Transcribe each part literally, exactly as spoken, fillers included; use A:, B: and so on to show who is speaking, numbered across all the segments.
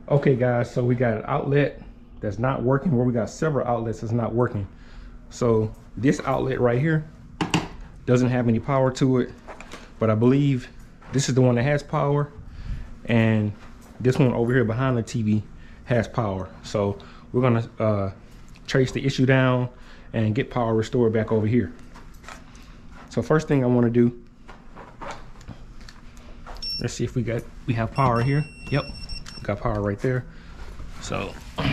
A: Okay guys, so we got an outlet that's not working, where we got several outlets that's not working. So this outlet right here doesn't have any power to it, but I believe this is the one that has power, and this one over here behind the T V has power. So we're gonna uh, trace the issue down and get power restored back over here. So first thing I want to do, let's see if we got we have power here. Yep, we got power right there. So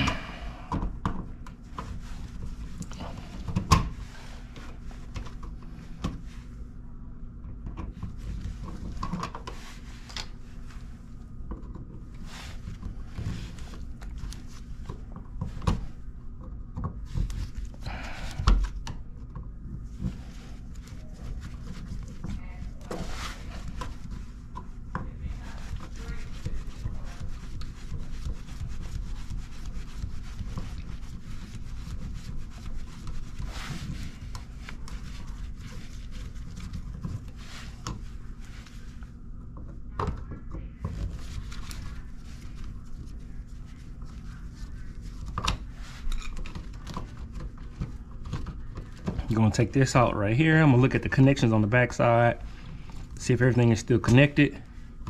A: you're gonna take this out right here. I'm gonna look at the connections on the back side, see if everything is still connected.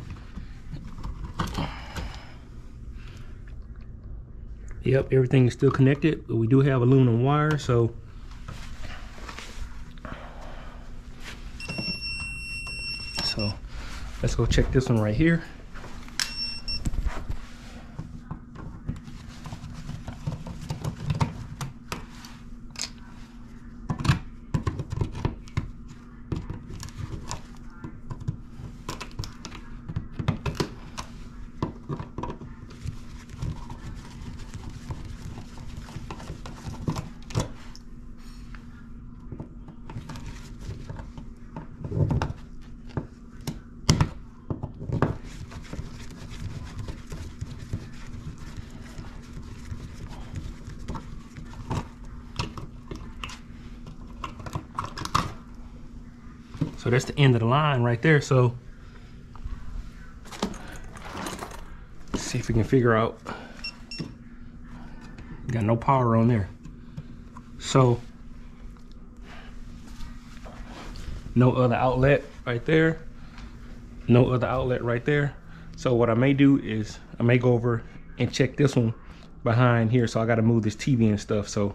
A: Yep, everything is still connected, but we do have aluminum wire, so so let's go check this one right here. So that's the end of the line right there. So let's see if we can figure out. Got no power on there. So no other outlet right there. No other outlet right there. So what I may do is I may go over and check this one behind here. So I got to move this T V and stuff. So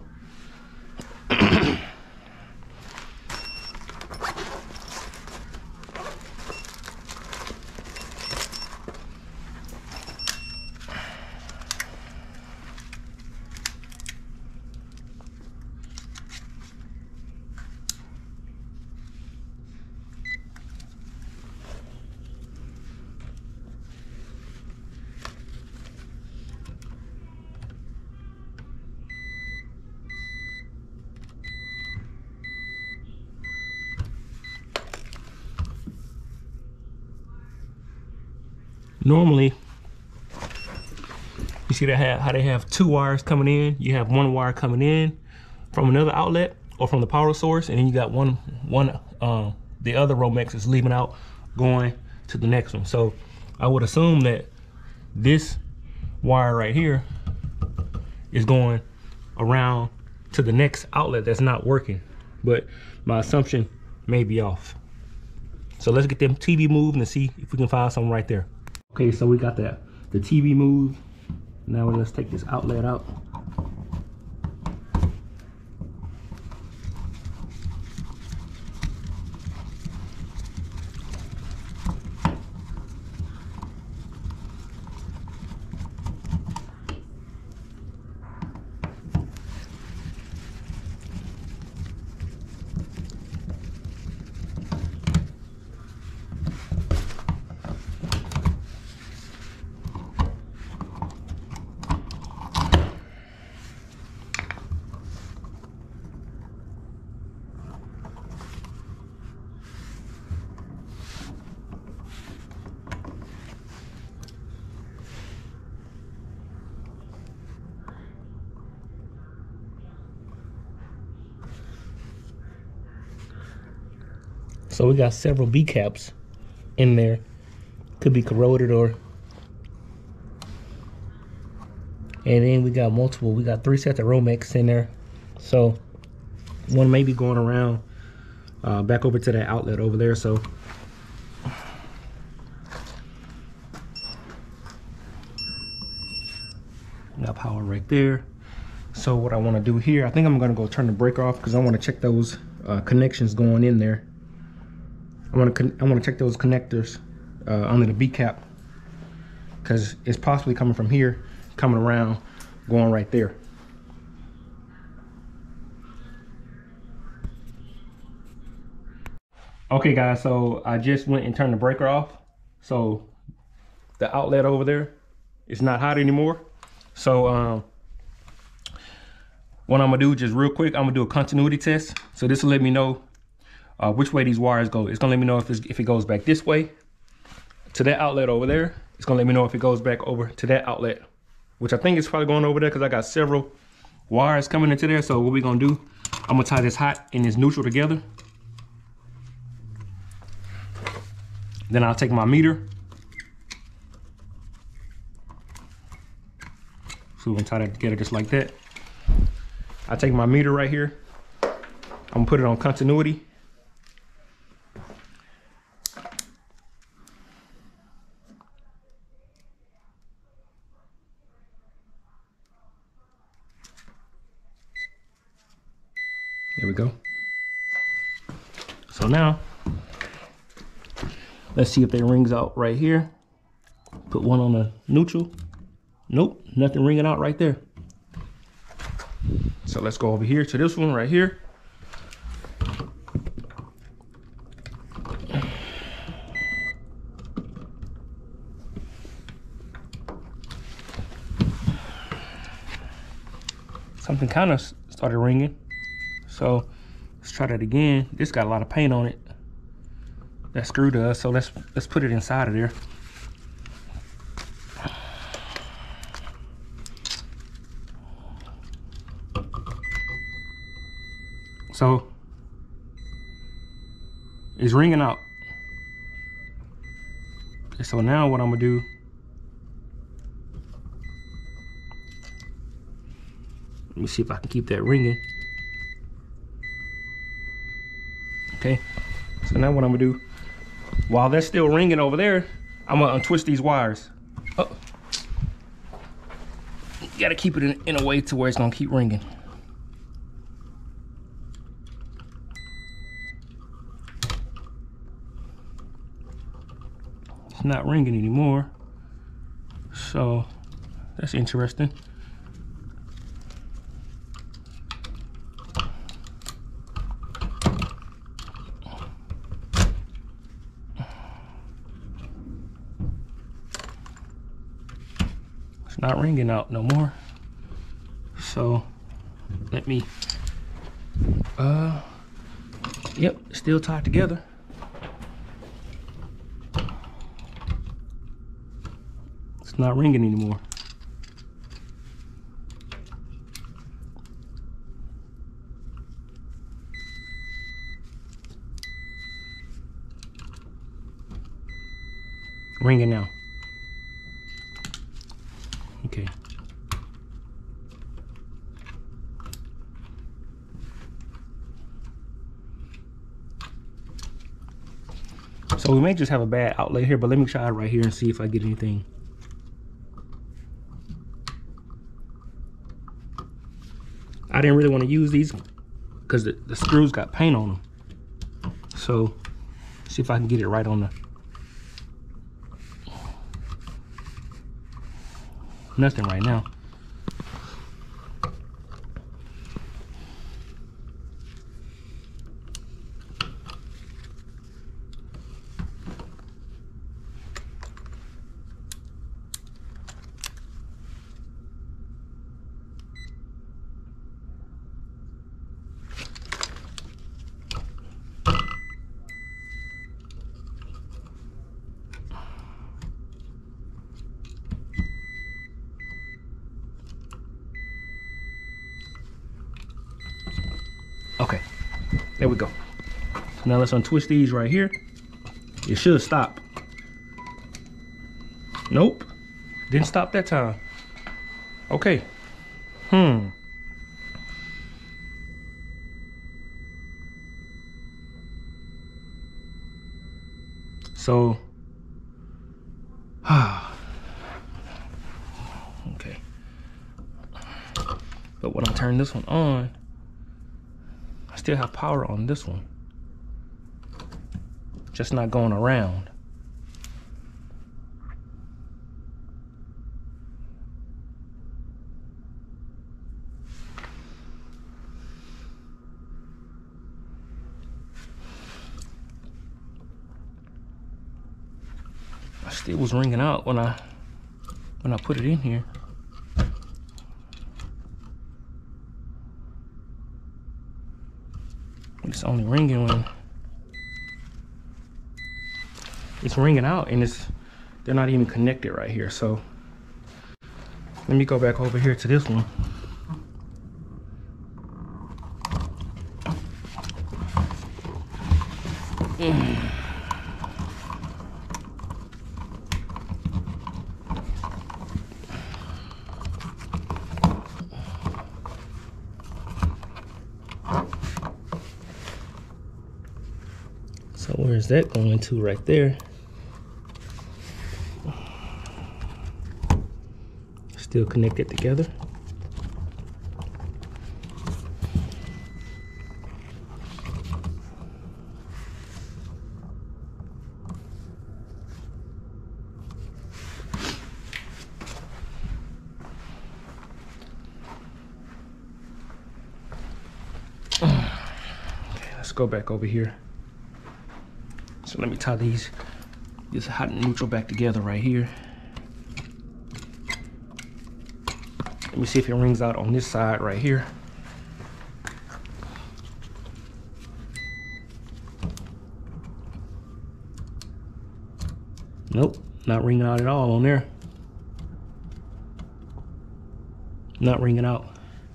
A: normally, you see they have, how they have two wires coming in. You have one wire coming in from another outlet or from the power source, and then you got one, one uh, the other Romex is leaving out, going to the next one. So I would assume that this wire right here is going around to the next outlet that's not working, but my assumption may be off. So let's get them T V moved and see if we can find something right there. Okay, so we got the, the T V moved. Now let's take this outlet out. So we got several B caps in there. Could be corroded or And then we got multiple, we got three sets of Romex in there. So one may be going around uh, back over to that outlet over there. So got power right there. So what I want to do here, I think I'm gonna go turn the breaker off because I want to check those uh, connections going in there. I want to I want to check those connectors uh, under the B cap because it's possibly coming from here, coming around, going right there. Okay guys, so I just went and turned the breaker off. So the outlet over there is not hot anymore. So um, what I'm gonna do, just real quick, I'm gonna do a continuity test. So this will let me know uh, which way these wires go. It's gonna let me know if, it's, if it goes back this way to that outlet over there. It's gonna let me know if it goes back over to that outlet, which I think is probably going over there because I got several wires coming into there. So what we're gonna do, I'm gonna tie this hot and this neutral together. Then I'll take my meter. So we're gonna tie that together just like that. I take my meter right here. I'm gonna put it on continuity. There we go. So now, let's see if that rings out right here. Put one on the neutral. Nope, nothing ringing out right there. So let's go over here to this one right here. Something kind of started ringing. So let's try that again. This got a lot of paint on it. That screw does, so let's let's put it inside of there. So it's ringing out. Okay, so now what I'm gonna do, let me see if I can keep that ringing. Okay, so now what I'm gonna do, while that's still ringing over there, I'm gonna untwist these wires. Oh. You gotta keep it in, in a way to where it's gonna keep ringing. It's not ringing anymore, so that's interesting. It's not ringing out no more. So let me, uh, yep, still tied together. It's not ringing anymore. Ringing now. Okay. So we may just have a bad outlet here, but let me try it right here and see if I get anything. I didn't really want to use these because the, the screws got paint on them. So see if I can get it right on the, nothing right now. Okay, there we go. So now let's untwist these right here. It should stop. Nope, didn't stop that time. Okay. Hmm. So, ah, okay. But when I turn this one on, I still have power on this one. Just not going around. I still was ringing out when I when I put it in here. It's only ringing when it's ringing out, and it's they're not even connected right here. So let me go back over here to this one. Mm. So where's that going to right there? Still connected together. Okay, let's go back over here. So let me tie these, this hot and neutral back together right here. Let me see if it rings out on this side right here. Nope, not ringing out at all on there. Not ringing out.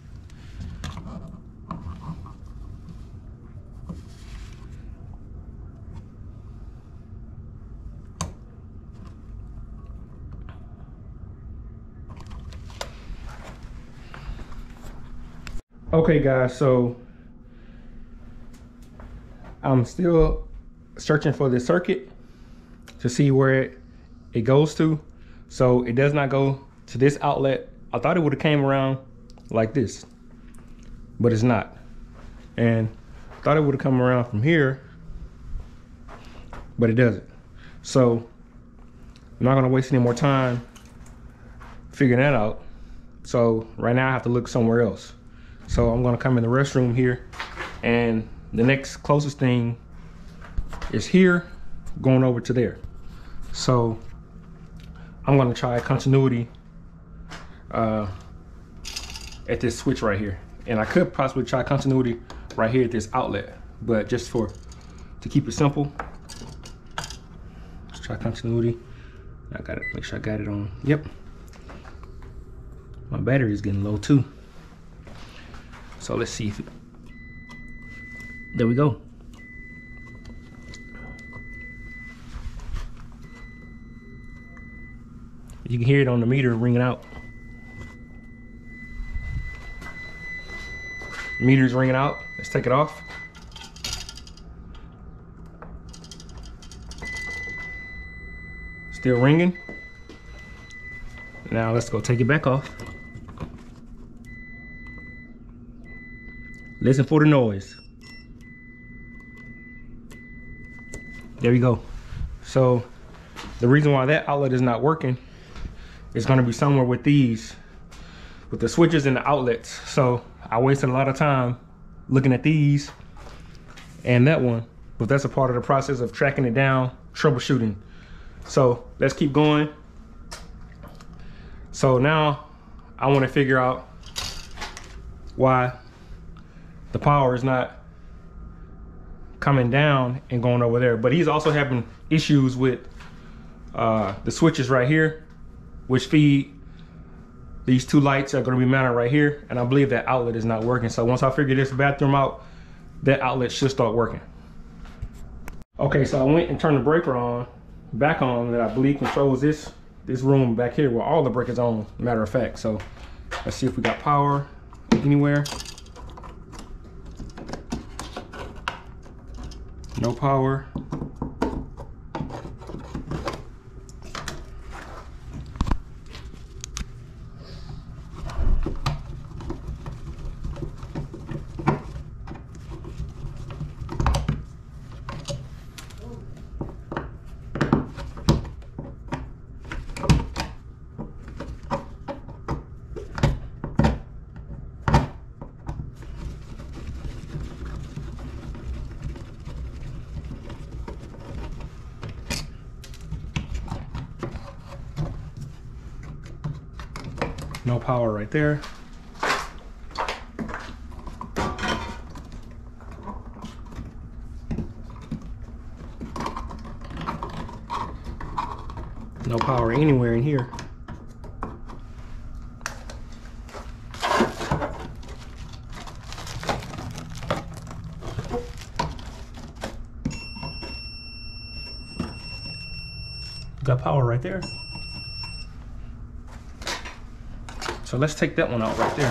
A: Okay guys, so I'm still searching for the circuit to see where it, it goes to. So it does not go to this outlet. I thought it would have came around like this, but it's not. And I thought it would have come around from here, but it doesn't. So I'm not gonna waste any more time figuring that out. So right now I have to look somewhere else. So I'm gonna come in the restroom here, and the next closest thing is here, going over to there. So I'm gonna try continuity uh, at this switch right here. And I could possibly try continuity right here at this outlet, but just for, to keep it simple, let's try continuity. I gotta make sure I got it on, yep. My battery is getting low too. So let's see if it, there we go. You can hear it on the meter ringing out. Meter's ringing out. Let's take it off. Still ringing. Now let's go take it back off. Listen for the noise. There we go. So the reason why that outlet is not working is going to be somewhere with these, with the switches and the outlets. So I wasted a lot of time looking at these and that one, but that's a part of the process of tracking it down, troubleshooting. So let's keep going. So now I want to figure out why the power is not coming down and going over there. But he's also having issues with uh, the switches right here, which feed these two lights are going to be mounted right here. And I believe that outlet is not working. So once I figure this bathroom out, that outlet should start working. Okay, so I went and turned the breaker on, back on, that I believe controls this this room back here where all the breakers on, matter of fact. So Let's see if we got power anywhere. No power. No power right there. No power anywhere in here. Got power right there. So let's take that one out right there.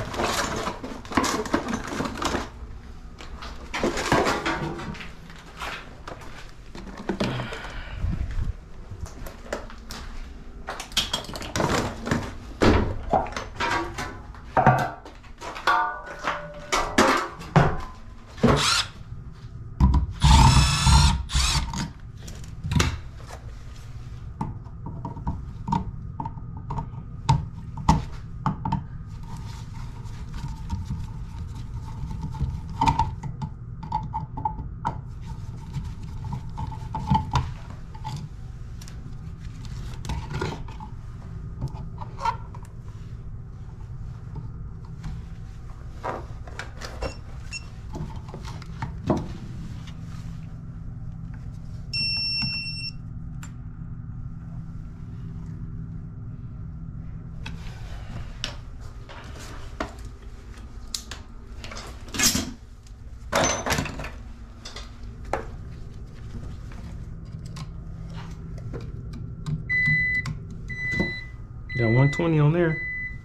A: Got one twenty on there.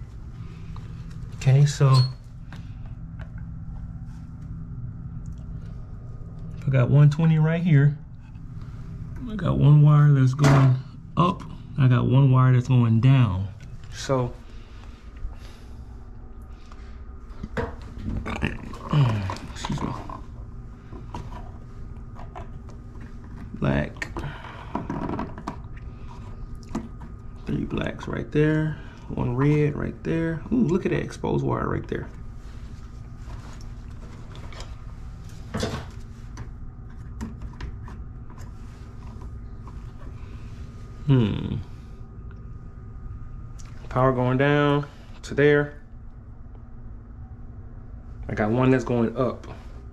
A: Okay, so I got one twenty right here. I got one wire that's going up. I got one wire that's going down. So excuse me. Black. Three blacks right there. One red right there. Ooh, look at that exposed wire right there. Hmm. Power going down to there. I got one that's going up.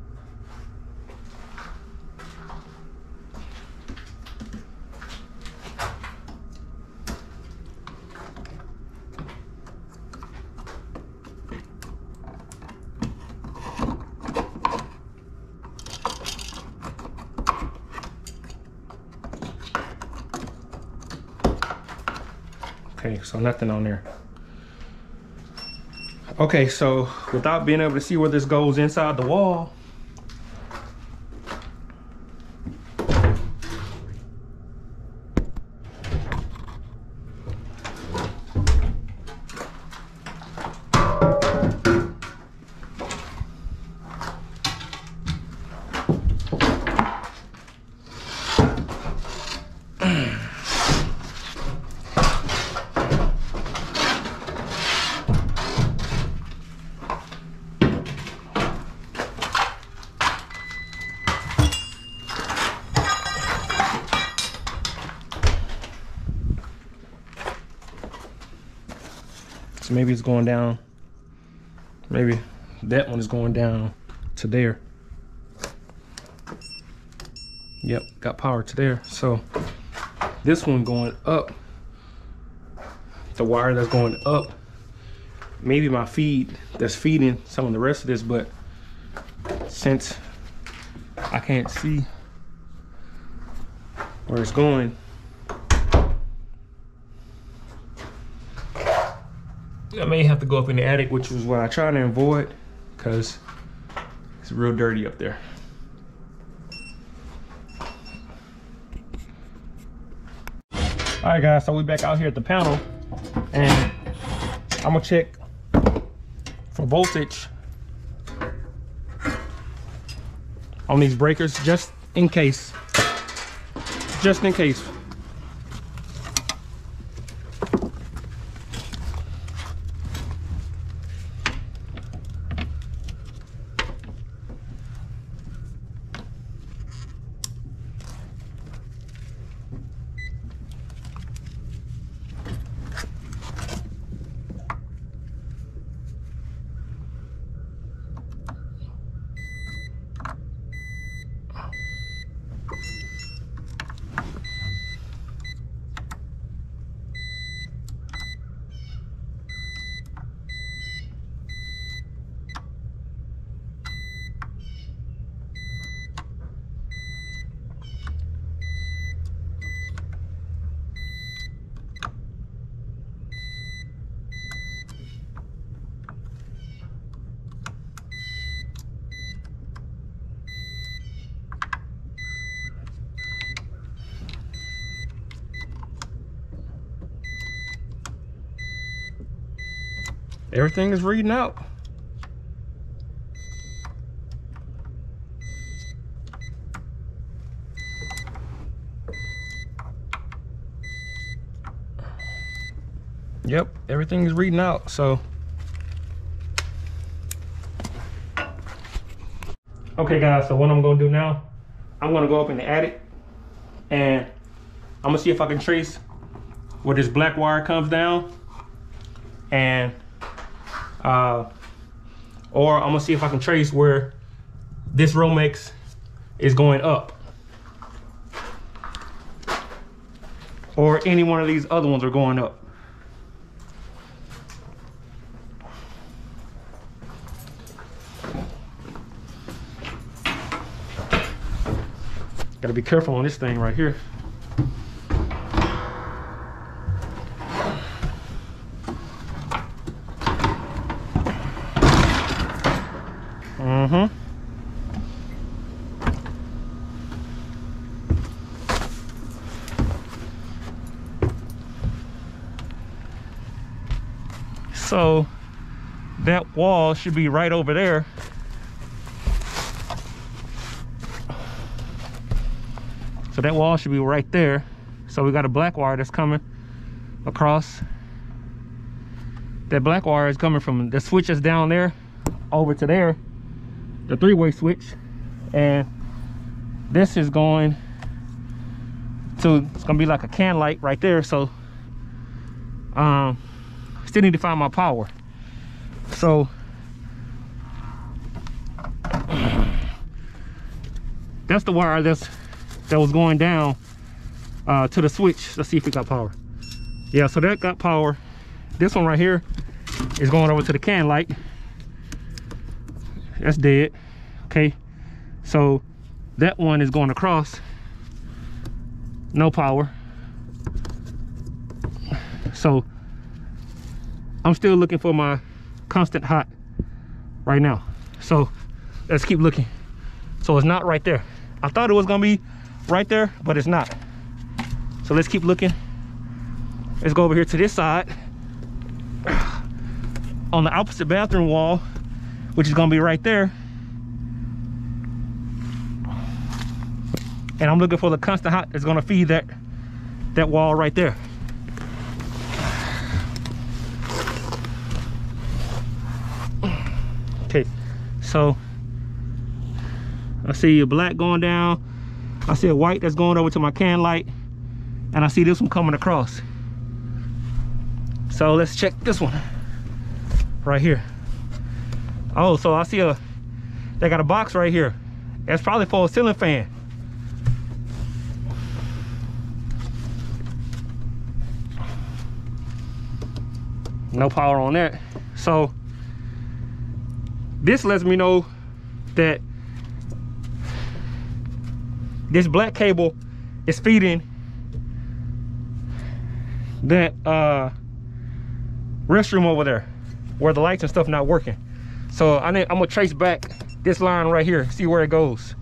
A: Okay, so nothing on there. Okay, so without being able to see where this goes inside the wall, so maybe it's going down. Maybe that one is going down to there. Yep, got power to there. So this one going up, the wire that's going up, maybe my feed that's feeding some of the rest of this, but since I can't see where it's going, I may have to go up in the attic, which was what I try to avoid, because it's real dirty up there. All right, guys, so we back out here at the panel, and I'm gonna check for voltage on these breakers, just in case. Just in case. Everything is reading out. Yep, everything is reading out. So, okay guys, so what I'm gonna do now, I'm gonna go up in the attic and I'm gonna see if I can trace where this black wire comes down, and uh, or I'm gonna see if I can trace where this Romex is going up, or any one of these other ones are going up. Gotta be careful on this thing right here. Mm-hmm. So that wall should be right over there. So that wall should be right there. So we got a black wire that's coming across. That black wire is coming from the switch that's down there over to there, the three-way switch, and this is going to, it's gonna be like a can light right there. So um still need to find my power. So that's the wire that's that was going down uh to the switch. Let's see if it got power. Yeah, so that got power. This one right here is going over to the can light. That's dead. Okay, so that one is going across, no power. So I'm still looking for my constant hot right now. So let's keep looking. So it's not right there. I thought it was gonna be right there, but it's not. So let's keep looking. Let's go over here to this side on the opposite bathroom wall, which is gonna be right there. And I'm looking for the constant hot that's gonna feed that that wall right there. Okay, so I see a black going down, I see a white that's going over to my can light, and I see this one coming across. So let's check this one right here. Oh, so I see a, they got a box right here. That's probably for a ceiling fan. No power on that. So this lets me know that this black cable is feeding that uh restroom over there where the lights and stuff not working. So I think I'm gonna trace back this line right here, see where it goes.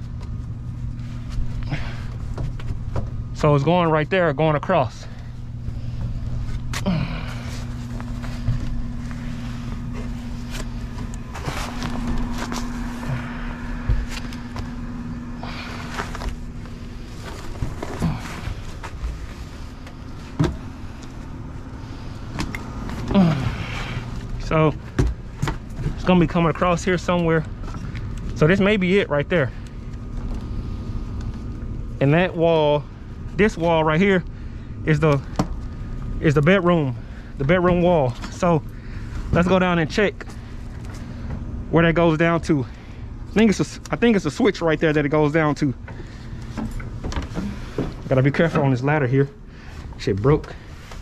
A: So it's going right there, going across. So it's gonna be coming across here somewhere. So this may be it right there. And that wall, this wall right here is the is the bedroom, the bedroom wall. So let's go down and check where that goes down to. I think it's a, I think it's a switch right there that it goes down to. Gotta be careful on this ladder here. Shit broke.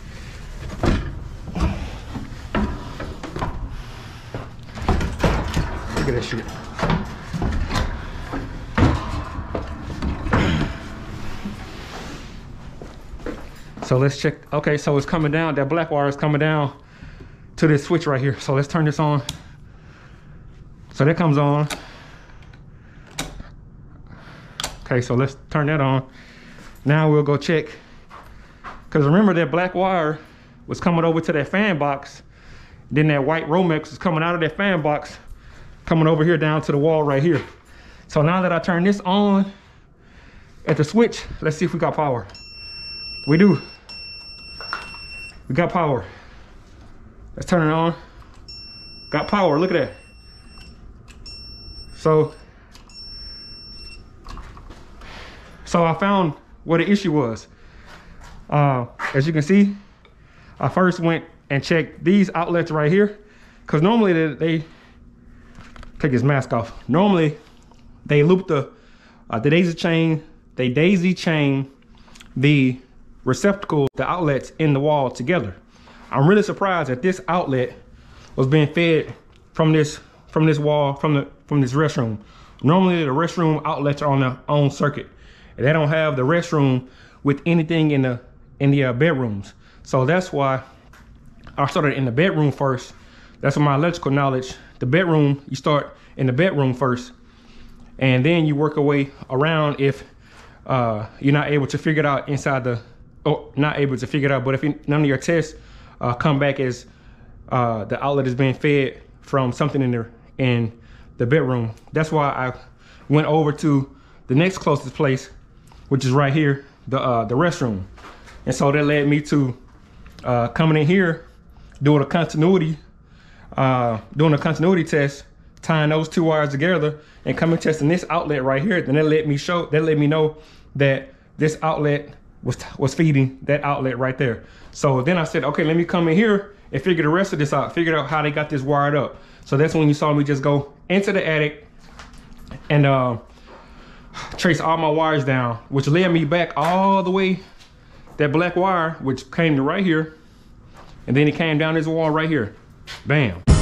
A: Look at that shit. So let's check. Okay, so it's coming down. That black wire is coming down to this switch right here. So let's turn this on. So that comes on. Okay, so let's turn that on. Now we'll go check. Because remember that black wire was coming over to that fan box. Then that white Romex is coming out of that fan box, coming over here down to the wall right here. So now that I turn this on at the switch, let's see if we got power. We do. We got power. Let's turn it on. Got power, look at that. So, so I found what the issue was. Uh, as you can see, I first went and checked these outlets right here, because normally they, they take his mask off. Normally they loop the uh, the daisy chain. They daisy chain the receptacle, the outlets in the wall together. I'm really surprised that this outlet was being fed from this from this wall from the from this restroom. Normally the restroom outlets are on their own circuit, and they don't have the restroom with anything in the in the uh, bedrooms. So that's why I started in the bedroom first. That's my electrical knowledge. The bedroom, you start in the bedroom first, and then you work your way around if uh, you're not able to figure it out inside the, or not able to figure it out, but if you, none of your tests uh, come back as uh, the outlet is being fed from something in there in the bedroom. That's why I went over to the next closest place, which is right here, the uh, the restroom. And so that led me to uh, coming in here, doing a continuity, uh, doing a continuity test, tying those two wires together, and coming testing this outlet right here. Then that let me show, that let me know that this outlet was was feeding that outlet right there. So then I said, okay, let me come in here and figure the rest of this out, figure out how they got this wired up. So that's when you saw me just go into the attic and uh, trace all my wires down, which led me back all the way, that black wire, which came to right here, and then it came down this wall right here. Bam.